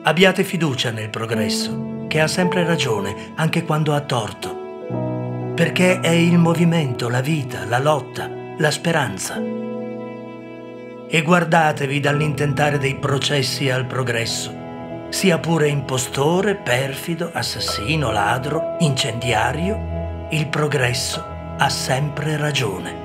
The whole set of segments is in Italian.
Abbiate fiducia nel progresso, che ha sempre ragione, anche quando ha torto, perché è il movimento, la vita, la lotta, la speranza. E guardatevi dall'intentare dei processi al progresso, sia pure impostore, perfido, assassino, ladro, incendiario, il progresso ha sempre ragione.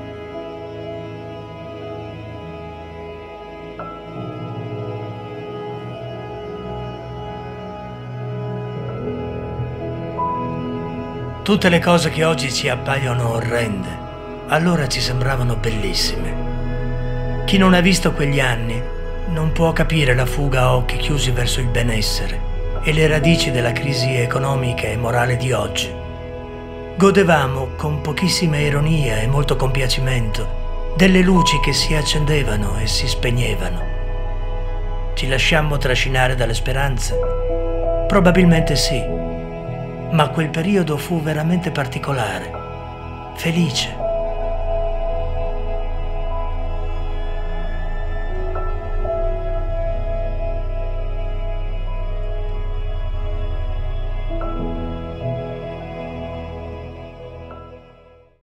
Tutte le cose che oggi ci appaiono orrende, allora ci sembravano bellissime. Chi non ha visto quegli anni non può capire la fuga a occhi chiusi verso il benessere e le radici della crisi economica e morale di oggi. Godevamo, con pochissima ironia e molto compiacimento, delle luci che si accendevano e si spegnevano. Ci lasciammo trascinare dalle speranze? Probabilmente sì. Ma quel periodo fu veramente particolare, felice.